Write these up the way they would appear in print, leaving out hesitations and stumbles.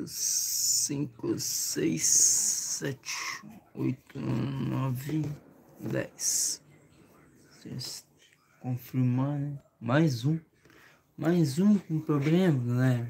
5, 6, 7, 8, 9, 10. Confirmar, né? Mais um com problema, né?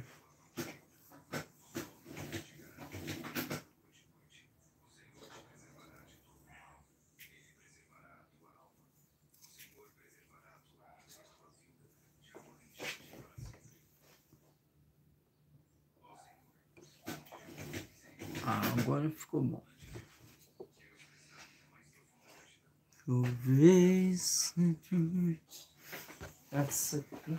Agora ficou bom. Deixa eu ver essa aqui.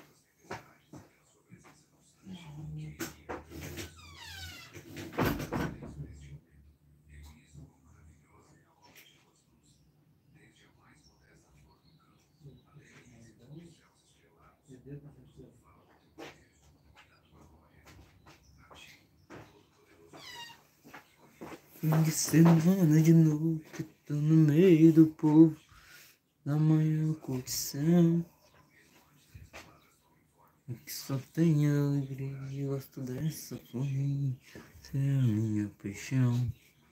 Fim de semana de novo, que tô no meio do povo, na manhã curtição, que só tem alegria, gosto dessa por mim, você é a minha paixão.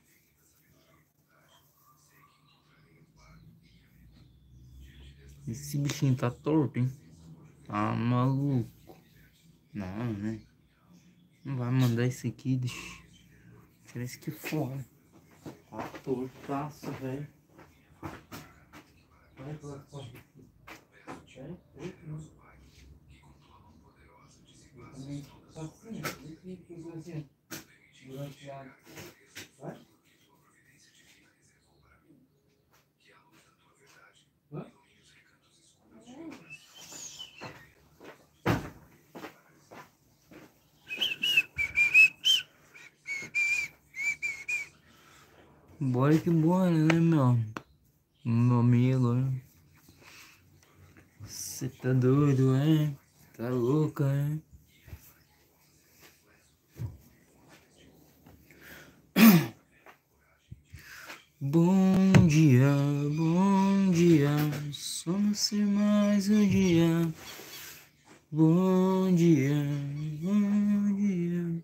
Esse bichinho tá torto, hein? Tá maluco. Não, né? Não vai mandar esse aqui, tira esse aqui fora. Tá tortaço, velho. Vai pra fora. Vai? Bora que bora, né, meu amigo? Você tá doido, é? Tá louca, é? Bom dia, só nasce mais um dia. Bom dia, bom dia.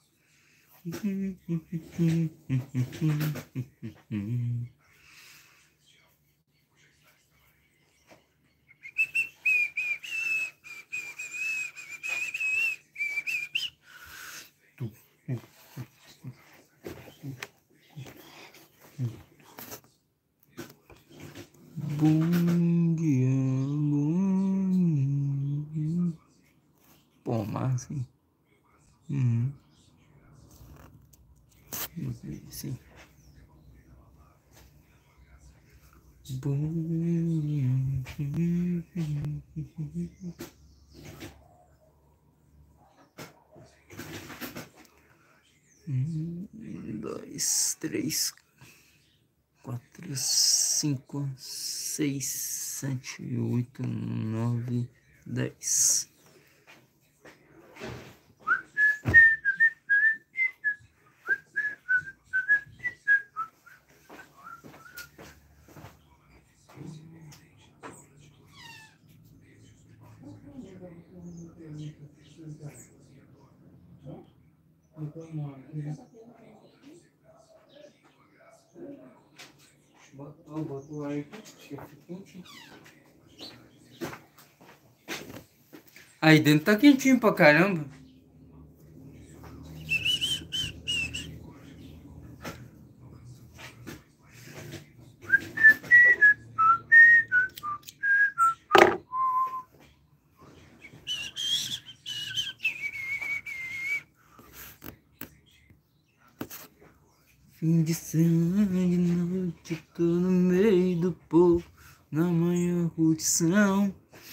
Bom dia, bom dia. Pô, mas assim. Sim. Bom dia. 1, 2, 3, 4, 5, 6, 7, 8, 9, 10. Bota o ar aqui, fica quentinho. Aí dentro tá quentinho pra caramba. Fim de semana de noite, tô no meio do povo, na manhã curtição.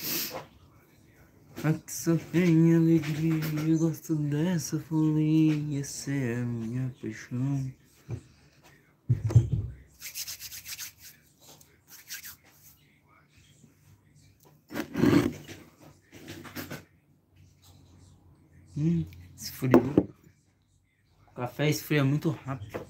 Aqui só tem alegria, eu gosto dessa folia, essa é a minha paixão. Esfriou. O café esfria muito rápido.